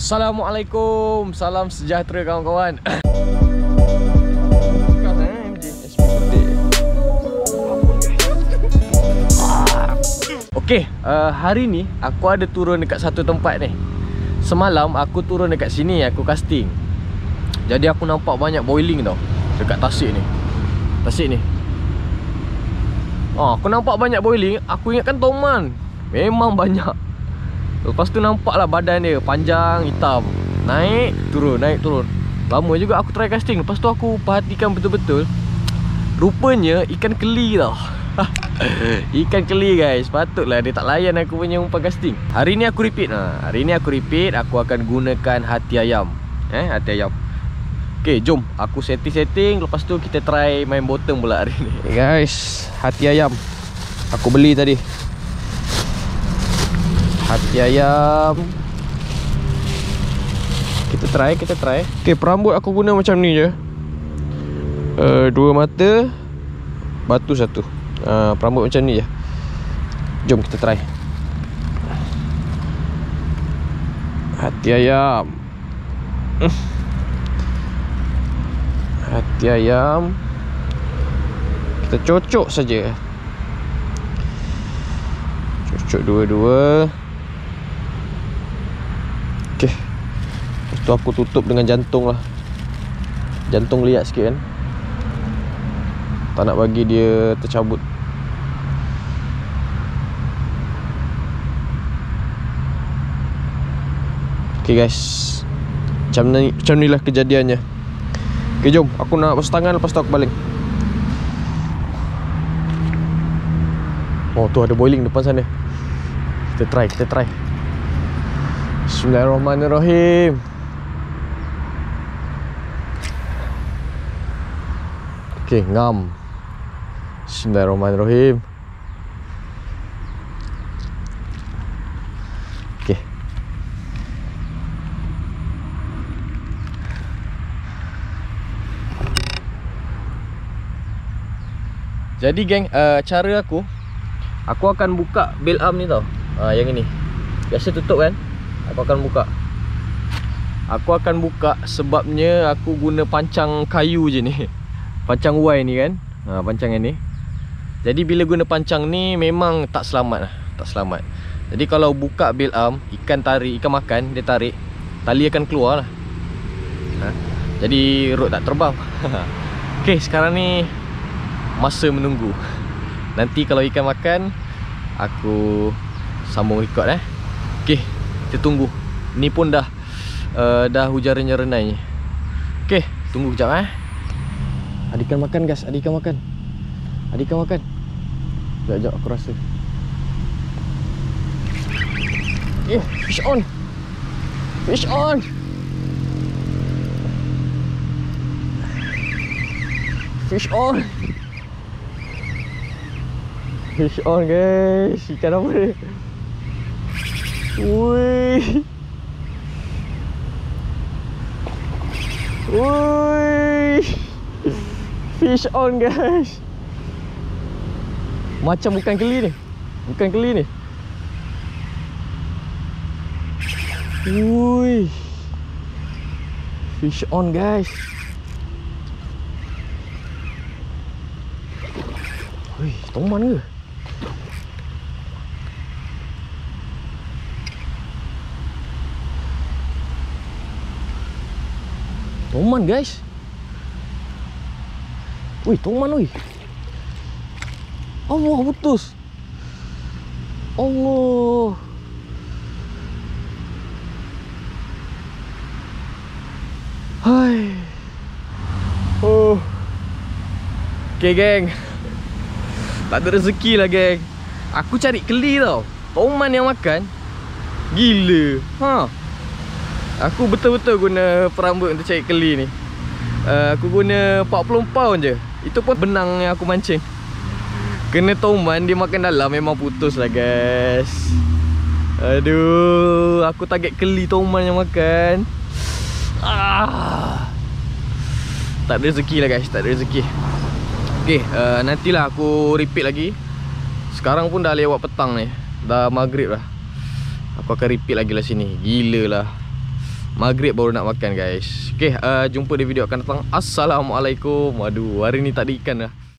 Assalamualaikum, salam sejahtera kawan-kawan. Okey, hari ni aku ada turun dekat satu tempat ni. Semalam aku turun dekat sini, aku casting. Jadi aku nampak banyak boiling tau dekat tasik ni. Tasik ni. Aku nampak banyak boiling, aku ingatkan toman. Memang banyak. Lepas tu nampak lah badan dia panjang, hitam. Naik, turun, naik, turun. Lama juga aku try casting. Lepas tu aku perhatikan betul-betul. Rupanya ikan keli tau. Ikan keli guys. Patutlah dia tak layan aku punya umpan casting. Hari ni aku repeat. Hari ni aku repeat. Aku akan gunakan hati ayam. Hati ayam. Okay, jom aku setting-setting. Lepas tu kita try main bottom pula hari ni. Okay guys, hati ayam aku beli tadi. Hati ayam. Kita try. Okay, perambut aku guna macam ni je. Dua mata, batu satu. Perambut macam ni je. Jom kita try. Hati ayam. Hati ayam. Kita cocok saja. Cocok dua-dua. Okay. Lepas tu aku tutup dengan jantung lah. Jantung liat sikit kan. Tak nak bagi dia tercabut. Okay guys, macam ni lah kejadiannya. Okay, jom aku nak basuh tangan. Lepas tu aku baling. Oh, tu ada boiling depan sana. Kita try. Bismillahirrahmanirrahim. Okay, ngam. Bismillahirrahmanirrahim. Okay. Jadi geng, cara aku akan buka bail arm ni tau. Yang ini. Biasa tutup kan? Aku akan buka sebabnya aku guna pancang kayu je ni. Pancang Y ni kan. Pancang yang ni. Jadi bila guna pancang ni memang tak selamat lah. Tak selamat. Jadi kalau buka bail arm, ikan makan, dia tarik, tali akan keluar lah. Jadi rod tak terbang. Okay, sekarang ni masa menunggu. Nanti kalau ikan makan, aku sambung record Okay, kita tunggu. Ni pun dah hujan renai. Okay, tunggu kejap Ada ikan makan guys, ada ikan makan. Sekejap aku rasa. Fish on. Fish on guys. Ikan apa ni? Wih. Fish on guys. Macam bukan keli ni. Wih. Fish on guys. Wih, toman ke? Toman guys. Wih, toman wih. Allah, putus. Allah. Hai. Okay geng, tak ada rezeki lah geng. Aku cari keli tau. Toman yang makan. Gila. Aku betul-betul guna perambut untuk cari keli ni. Aku guna 40 pound je. Itu pun benang yang aku mancing. Kena toman, dia makan dalam, memang putus lah guys. Aduh, aku target keli toman yang makan. Tak ada rezeki lah guys, tak ada rezeki. Okay, nantilah aku repeat lagi. Sekarang pun dah lewat petang ni. Dah maghrib lah. Aku akan repeat lagi lah sini. Gila lah. Maghrib baru nak makan guys. Okay, jumpa di video akan datang. Assalamualaikum. Waduh, hari ni tak ada ikan dah.